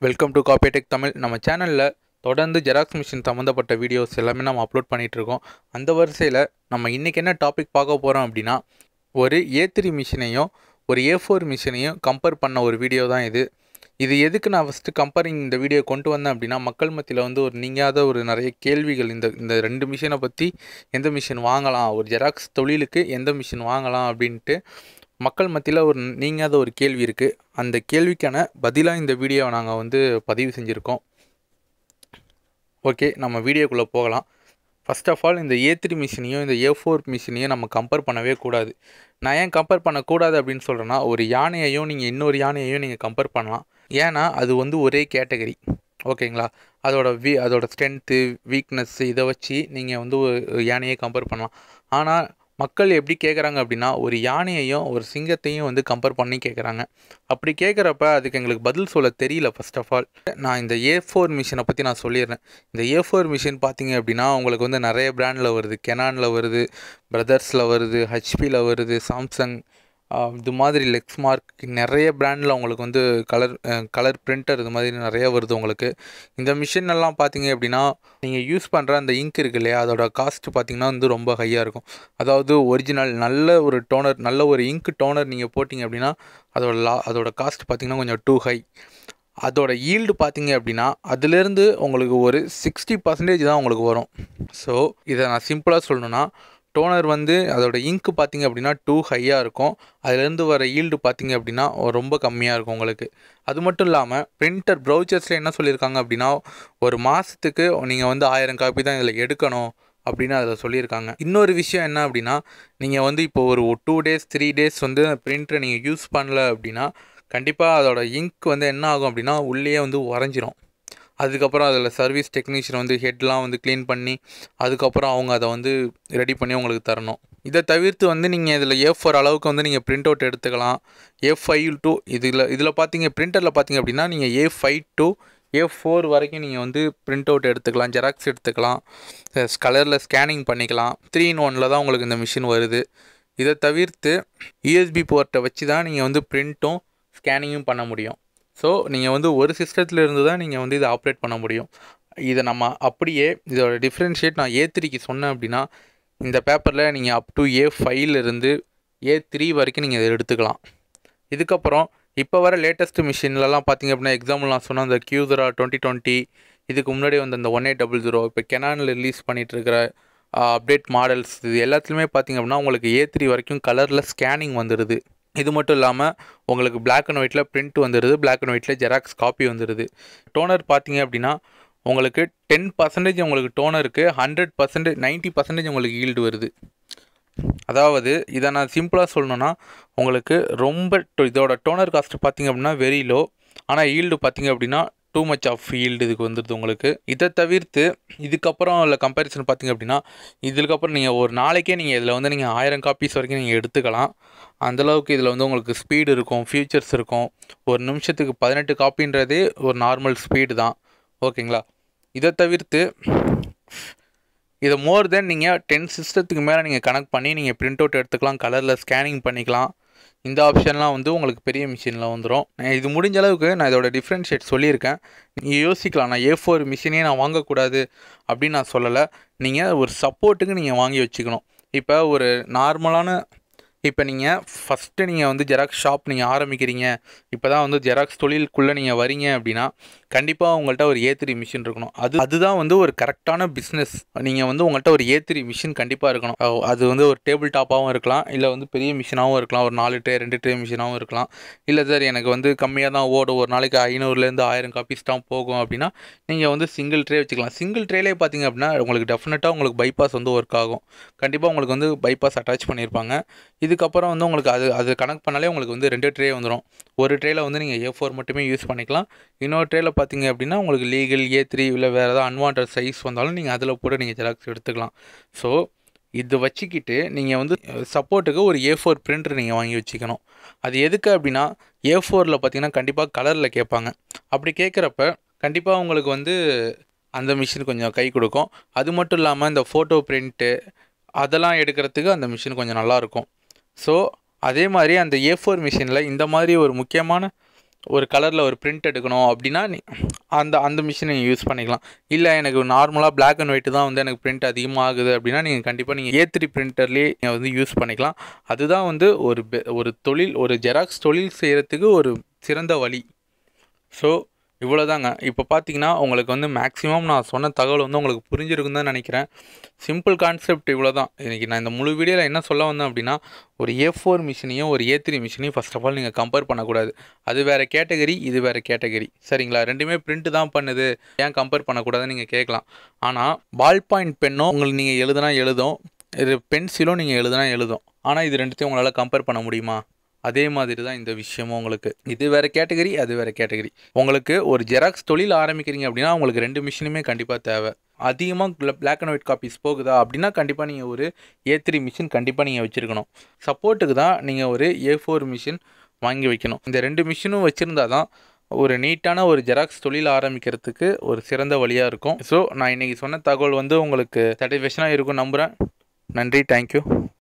Welcome to copy tech Tamil. நம்ம சேனலில் தொடர்ந்து ஜெராக்ஸ் மிஷின் சம்மந்தப்பட்ட வீடியோஸ் எல்லாமே நம்ம அப்லோட் பண்ணிகிட்ருக்கோம். அந்த வரிசையில் நம்ம இன்றைக்கி என்ன டாபிக் பார்க்க போகிறோம் அப்படின்னா, ஒரு A3 மிஷினையும் ஒரு A4 மிஷினையும் கம்பேர் பண்ண ஒரு வீடியோ தான் இது. இது எதுக்கு நான் ஃபஸ்ட்டு கம்பேரிங் இந்த வீடியோ கொண்டு வந்தேன் அப்படின்னா, மக்கள் மத்தியில் வந்து ஒரு நீங்காத ஒரு நிறைய கேள்விகள், இந்த ரெண்டு மிஷினை பற்றி எந்த மிஷின் வாங்கலாம், ஒரு ஜெராக்ஸ் தொழிலுக்கு எந்த மிஷின் வாங்கலாம் அப்படின்ட்டு மக்கள் மத்தியில் ஒரு நீங்காத ஒரு கேள்வி இருக்குது. அந்த கேள்விக்கான பதிலாக இந்த வீடியோவை நாங்கள் வந்து பதிவு செஞ்சுருக்கோம். ஓகே, நம்ம வீடியோக்குள்ளே போகலாம். ஃபஸ்ட் ஆஃப் ஆல், இந்த A3 மிஷினையும் இந்த A4 மிஷினையும் நம்ம கம்பேர் பண்ணவே கூடாது. நான் ஏன் கம்பேர் பண்ணக்கூடாது அப்படின்னு சொல்கிறேன்னா, ஒரு யானையையும் நீங்கள் இன்னொரு யானையையும் நீங்கள் கம்பேர் பண்ணலாம். ஏன்னா அது வந்து ஒரே கேட்டகரி. ஓகேங்களா? அதோட ஸ்ட்ரென்த்து, வீக்னஸ்ஸு இதை வச்சு நீங்கள் வந்து ஒரு யானையை கம்பேர் பண்ணலாம். ஆனால் மக்கள் எப்படி கேட்குறாங்க அப்படின்னா, ஒரு யானையையும் ஒரு சிங்கத்தையும் வந்து கம்பேர் பண்ணி கேட்குறாங்க. அப்படி கேட்குறப்ப அதுக்கு எங்களுக்கு பதில் சொல்ல தெரியல. ஃபர்ஸ்ட் ஆஃப் ஆல், நான் இந்த A4 மிஷினை பற்றி நான் சொல்லிடுறேன். இந்த A4 மிஷின் பார்த்தீங்க அப்படின்னா, உங்களுக்கு வந்து நிறைய பிராண்டில் வருது. கெனானில் வருது, பிரதர்ஸில் வருது, ஹெச்பியில் வருது, சாம்சங், இது மாதிரி லெக்ஸ்மார்க், நிறைய பிராண்டில் உங்களுக்கு வந்து கலர் பிரிண்டர் இது மாதிரி நிறைய வருது உங்களுக்கு. இந்த மிஷின் எல்லாம் பார்த்தீங்க அப்படின்னா, நீங்கள் யூஸ் பண்ணுற அந்த இங்க் இருக்கு இல்லையா, அதோட காஸ்ட் பார்த்தீங்கன்னா வந்து ரொம்ப ஹையாக இருக்கும். அதாவது ஒரிஜினல் நல்ல ஒரு டோனர், நல்ல ஒரு இங்க் டோனர் நீங்கள் போட்டிங்க அப்படின்னா அதோட காஸ்ட் பார்த்தீங்கன்னா கொஞ்சம் டூ ஹை. அதோட ஈல்டு பார்த்தீங்க அப்படின்னா அதுலேருந்து உங்களுக்கு ஒரு 60% தான் உங்களுக்கு வரும். ஸோ இதை நான் சிம்பிளாக சொல்லணுன்னா, டோனர் வந்து அதோட இங்க்கு பார்த்திங்க அப்படின்னா டூ ஹையாக இருக்கும். அதுலேருந்து வர ஈல்டு பார்த்திங்க அப்படின்னா ரொம்ப கம்மியாக இருக்கும் உங்களுக்கு. அது மட்டும் இல்லாமல் பிரிண்டர் ப்ரௌச்சர்ஸில் என்ன சொல்லியிருக்காங்க அப்படின்னா, ஒரு மாதத்துக்கு நீங்கள் வந்து 1000 காப்பி தான் இதில் எடுக்கணும் அப்படின்னு அதில் சொல்லியிருக்காங்க. இன்னொரு விஷயம் என்ன அப்படின்னா, நீங்கள் வந்து இப்போ ஒரு 2 days 3 days வந்து பிரிண்டரை நீங்கள் யூஸ் பண்ணல அப்படின்னா, கண்டிப்பாக அதோட இங்க் வந்து என்ன ஆகும் அப்படின்னா உள்ளே வந்து உறைஞ்சிரும். அதுக்கப்புறம் அதில் சர்வீஸ் டெக்னீஷியன் வந்து ஹெட்லாம் வந்து க்ளீன் பண்ணி அதுக்கப்புறம் அவங்க அதை வந்து ரெடி பண்ணி உங்களுக்கு தரணும். இதை தவிர்த்து வந்து நீங்கள் இதில் A4 அளவுக்கு வந்து நீங்கள் பிரிண்ட் அவுட் எடுத்துக்கலாம். A5 to இதில் பார்த்தீங்க, பிரிண்டரில் பார்த்தீங்க அப்படின்னா நீங்கள் A5 to A4 வரைக்கும் நீங்கள் வந்து பிரிண்ட் அவுட் எடுத்துக்கலாம், ஜெராக்ஸ் எடுத்துக்கலாம், கலரில் ஸ்கேனிங் பண்ணிக்கலாம். 3-in-1 தான் உங்களுக்கு இந்த மிஷின் வருது. இதை தவிர்த்து USB போர்ட்டை வச்சு தான் நீங்கள் வந்து பிரிண்ட்டும் ஸ்கேனிங்கும் பண்ண முடியும். ஸோ நீங்கள் வந்து ஒரு சிஸ்டத்தில் இருந்து தான் நீங்கள் வந்து இதை ஆப்ரேட் பண்ண முடியும். இதை நம்ம அப்படியே இதோட டிஃப்ரென்ஷியேட் நான் A3க்கு சொன்னேன் அப்படின்னா, இந்த பேப்பரில் நீங்கள் அப் டு A5 இருந்து A3 வரைக்கும் நீங்கள் இதை எடுத்துக்கலாம். இதுக்கப்புறம் இப்போ வர லேட்டஸ்ட் மிஷின்லலாம் பார்த்தீங்க அப்படின்னா, எக்ஸாம்பிள் நான் சொன்ன அந்த Copier 2020, இதுக்கு முன்னாடி வந்து அந்த 1800, இப்போ கெனானில் ரிலீஸ் பண்ணிகிட்டு இருக்கிற அப்டேட் மாடல்ஸ், இது எல்லாத்துலேயுமே பார்த்தீங்க அப்படின்னா உங்களுக்கு A3 வரைக்கும் கலரில் ஸ்கேனிங் வந்துடுது. இது மட்டும் இல்லாமல் உங்களுக்கு பிளாக் அண்ட் ஒயிட்டில் பிரிண்ட் வந்துடுது, பிளாக் அண்ட் ஒயிட்டில் ஜெராக்ஸ் காப்பி வந்துடுது. டோனர் பார்த்தீங்க அப்படின்னா உங்களுக்கு 10% உங்களுக்கு டோனருக்கு 100% 90% உங்களுக்கு ஈல்டு வருது. அதாவது இதை நான் சிம்பிளாக சொல்லணுன்னா, உங்களுக்கு ரொம்ப இதோட டோனர் காஸ்ட் பார்த்தீங்க அப்படின்னா வெரி லோ, ஆனால் ஈல்டு பார்த்தீங்க அப்படின்னா டூ மச் ஆஃப் ஈல்டு இதுக்கு வந்துடுது உங்களுக்கு. இதை தவிர்த்து இதுக்கப்புறம் உள்ள கம்பேரிசன் பார்த்தீங்க அப்படின்னா, இதுக்கப்புறம் நீங்கள் ஒரு நாளைக்கே நீங்கள் இதில் வந்து நீங்கள் 1000 காப்பீஸ் வரைக்கும் நீங்கள் எடுத்துக்கலாம். அந்தளவுக்கு இதில் வந்து உங்களுக்கு ஸ்பீடு இருக்கும், ஃபியூச்சர்ஸ் இருக்கும். ஒரு நிமிஷத்துக்கு 18 காப்பின்றதே ஒரு நார்மல் ஸ்பீடு தான். ஓகேங்களா? இதை தவிர்த்து இதை மோர் தென் நீங்கள் 10 சிஸ்டத்துக்கு மேலே நீங்கள் கனெக்ட் பண்ணி நீங்கள் பிரிண்ட் அவுட் எடுத்துக்கலாம், கலரில் ஸ்கேனிங் பண்ணிக்கலாம். இந்த ஆப்ஷன்லாம் வந்து உங்களுக்கு பெரிய மிஷினில் வந்துடும். இது முடிஞ்ச அளவுக்கு நான் இதோட டிஃப்ரென்ஷியேட் சொல்லியிருக்கேன். நீங்கள் யோசிக்கலாம், நான் A4 மிஷினே நான் வாங்கக்கூடாது அப்படின்னு நான் சொல்லலை. நீங்கள் ஒரு சப்போர்ட்டுக்கு நீங்கள் வாங்கி வச்சுக்கணும். இப்போ ஒரு நார்மலான நீங்கள் ஃபஸ்ட்டு நீங்கள் வந்து ஜெராக்ஸ் ஷாப் நீங்கள் ஆரம்பிக்கிறீங்க, இப்போ தான் வந்து ஜெராக்ஸ் தொழிலுக்குள்ளே நீங்கள் வரீங்க அப்படின்னா, கண்டிப்பாக உங்கள்கிட்ட ஒரு A3 மிஷின் இருக்கணும். அதுதான் வந்து ஒரு கரெக்டான பிஸ்னஸ். நீங்கள் வந்து உங்கள்கிட்ட ஒரு A3 மிஷின் கண்டிப்பாக இருக்கணும். அது வந்து ஒரு டேபிள் டாப்பாகவும் இருக்கலாம், இல்லை வந்து பெரிய மிஷினாகவும் இருக்கலாம், ஒரு 4 ட்ரே 2 ட்ரே மிஷினாகவும் இருக்கலாம். இல்லை சார் எனக்கு வந்து கம்மியாக தான் ஓடும், ஒரு நாளைக்கு 500லேருந்து 1000 காப்பீஸ் தான் போகும் அப்படின்னா, நீங்கள் வந்து சிங்கிள் ட்ரே வச்சுக்கலாம். சிங்கிள் ட்ரேலே பார்த்தீங்க அப்படின்னா உங்களுக்கு டெஃபினட்டாக உங்களுக்கு பைபாஸ் வந்து ஒர்க் ஆகும். கண்டிப்பாக உங்களுக்கு வந்து பைபாஸ் அட்டாச் பண்ணியிருப்பாங்க. இதுக்கப்புறம் வந்து உங்களுக்கு அது கனெக்ட் பண்ணாலே உங்களுக்கு வந்து 2 ட்ரே வந்துடும். ஒரு ட்ரேயில் வந்து நீங்கள் A4 மட்டுமே யூஸ் பண்ணிக்கலாம். இன்னொரு ட்ரேயில் பார்த்தீங்க அப்படின்னா உங்களுக்கு லீகல் A3 இல்லை வேறு ஏதாவது அன்வான்ட் சைஸ் வந்தாலும் நீங்கள் அதில் போட்டு நீங்கள் ஜெராக்ஸ் எடுத்துக்கலாம். ஸோ இது வச்சுக்கிட்டு நீங்கள் வந்து சப்போர்ட்டுக்கு ஒரு A4 பிரிண்டர் நீங்கள் வாங்கி வச்சுக்கணும். அது எதுக்கு அப்படின்னா, A4ல் பார்த்தீங்கன்னா கண்டிப்பாக கலரில் கேட்பாங்க. அப்படி கேட்குறப்ப கண்டிப்பாக உங்களுக்கு வந்து அந்த மிஷின் கொஞ்சம் கை கொடுக்கும். அது மட்டும் இல்லாமல் இந்த ஃபோட்டோ பிரிண்ட்டு அதெல்லாம் எடுக்கிறதுக்கு அந்த மிஷின் கொஞ்சம் நல்லாயிருக்கும். ஸோ அதே மாதிரி அந்த A4 மிஷினில் இந்த மாதிரி ஒரு முக்கியமான ஒரு கலரில் ஒரு பிரிண்ட் எடுக்கணும் அப்படின்னா அந்த அந்த மிஷினை நீங்கள் யூஸ் பண்ணிக்கலாம். இல்லை எனக்கு நார்மலாக பிளாக் அண்ட் ஒயிட்டு தான் வந்து எனக்கு பிரிண்ட் அதிகமாக ஆகுது அப்படின்னா நீங்கள் கண்டிப்பாக நீங்கள் A3 பிரிண்டர்லேயே நீங்கள் வந்து யூஸ் பண்ணிக்கலாம். அதுதான் வந்து ஒரு தொழில், ஒரு ஜெராக்ஸ் தொழில் செய்கிறதுக்கு ஒரு சிறந்த வழி. ஸோ இவ்வளோதாங்க. இப்போ பார்த்தீங்கன்னா உங்களுக்கு வந்து மேக்ஸிமம் நான் சொன்ன தகவல் வந்து உங்களுக்கு புரிஞ்சிருக்குன்னு தான் நினைக்கிறேன். சிம்பிள் கான்செப்ட் இவ்வளோ தான். இன்றைக்கி நான் இந்த முழு வீடியோவில் என்ன சொல்ல வந்தேன் அப்படின்னா, ஒரு A4 மிஷினையும் ஒரு A3 மிஷினையும் ஃபர்ஸ்ட் ஆஃப் ஆல் நீங்கள் கம்பேர் பண்ணக்கூடாது. அது வேறு கேட்டகரி, இது வேறு கேட்டகரி. சரிங்களா? ரெண்டுமே பிரிண்ட் தான் பண்ணுது, ஏன் கம்பேர் பண்ணக்கூடாதுன்னு நீங்கள் கேட்கலாம். ஆனால் பால் பாயிண்ட் பென்னும் உங்களுக்கு நீங்கள் எழுதுனா எழுதும், இது பென்சிலும் நீங்கள் எழுதுனா எழுதும். ஆனால் இது ரெண்டுத்தையும் உங்களால் கம்பேர் பண்ண முடியுமா? அதே மாதிரி தான் இந்த விஷயமும் உங்களுக்கு. இது வேறு கேட்டகரி, அது வேறு கேட்டகரி. உங்களுக்கு ஒரு ஜெராக்ஸ் தொழில் ஆரம்பிக்கிறீங்க அப்படின்னா உங்களுக்கு 2 மிஷினுமே கண்டிப்பாக தேவை. அதிகமாக பிளாக் அண்ட் ஒயிட் காப்பீஸ் போகுதா அப்படின்னா கண்டிப்பாக நீங்கள் ஒரு A3 மிஷின் கண்டிப்பாக நீங்கள் வச்சுருக்கணும். சப்போர்ட்டுக்கு தான் நீங்கள் ஒரு A4 மிஷின் வாங்கி வைக்கணும். இந்த 2 மிஷினும் வச்சுருந்தா தான் ஒரு நீட்டான ஒரு ஜெராக்ஸ் தொழில் ஆரம்பிக்கிறதுக்கு ஒரு சிறந்த வழியாக இருக்கும். ஸோ நான் இன்றைக்கி சொன்ன தகவல் வந்து உங்களுக்கு சாட்டிஸ்ஃபேக்ஷனாக இருக்கும் நம்புகிறேன். நன்றி, தேங்க்யூ.